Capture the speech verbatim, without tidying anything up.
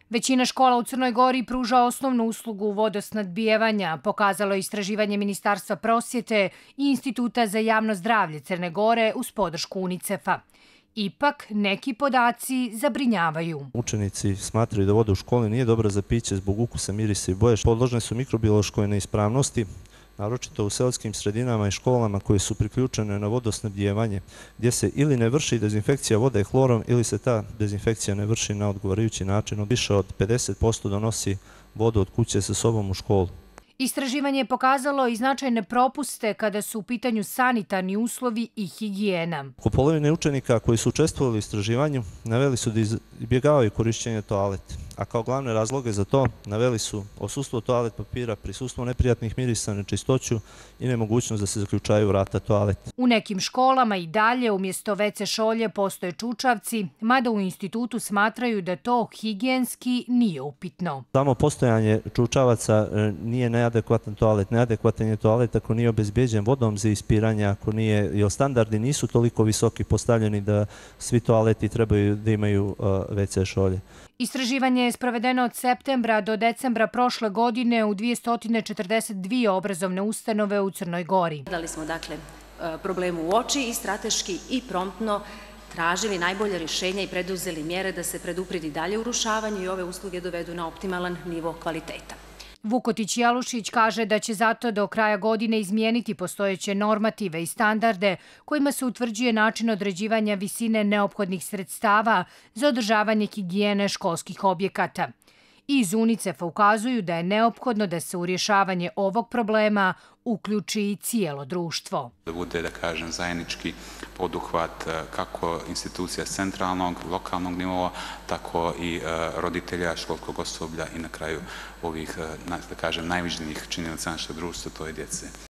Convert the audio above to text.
Većina škola u Crnoj Gori pruža osnovnu uslugu vodosnabdijevanja, pokazalo je istraživanje Ministarstva prosvjete i Instituta za javno zdravlje Crne Gore uz podršku UNICEF-a. Ipak, neki podaci zabrinjavaju. Učenici smatraju da voda u školi nije dobra za piće zbog ukusa, mirisa i boje. Podložne su mikrobiološkoj neispravnosti, naročito u seoskim sredinama i školama koje su priključene na vodosnabdijevanje, gdje se ili ne vrši dezinfekcija vode hlorom ili se ta dezinfekcija ne vrši na odgovarajući način. Više od pedeset posto donosi vodu od kuće sa sobom u školu. Istraživanje je pokazalo i značajne propuste kada su u pitanju sanitarni uslovi i higijena. Oko polovine učenika koji su učestvovali u istraživanju naveli su da izbjegavaju korišćenje toalete, a kao glavne razloge za to naveli su odsustvo toalet papira, prisustvo neprijatnih mirisa, nečistoću i nemogućnost da se zaključaju vrata toalete. U nekim školama i dalje umjesto ve ce šolje postoje čučavci, mada u institutu smatraju da to higijenski nije upitno. Samo postojanje čučavaca nije neadekvatan toalet. Neadekvatan je toalet ako nije obezbeđen vodom za ispiranje, ako nije, jer standardi nisu toliko visoki postavljeni da svi toaleti trebaju da imaju ve ce šolje. Istraživanje je sprovedeno od septembra do decembra prošle godine u dvjesto četrdeset dvije obrazovne ustanove u Crnoj Gori. Dali smo dakle problemu u oči i strateški i promptno tražili najbolje rješenja i preduzeli mjere da se predupredi dalje urušavanje i ove usluge dovedu na optimalan nivo kvaliteta. Vukotić Jalušić kaže da će zato do kraja godine izmijeniti postojeće normative i standarde kojima se utvrđuje način određivanja visine neophodnih sredstava za održavanje higijene školskih objekata. Iz UNICEF-a ukazuju da je neophodno da se u rješavanje ovog problema uključi i cijelo društvo. Da bude, da kažem, zajednički poduhvat kako institucija centralnog, lokalnog nivoa, tako i roditelja, školskog osoblja i na kraju ovih, da kažem, najviđenijih činjenica našeg društva, to je djece.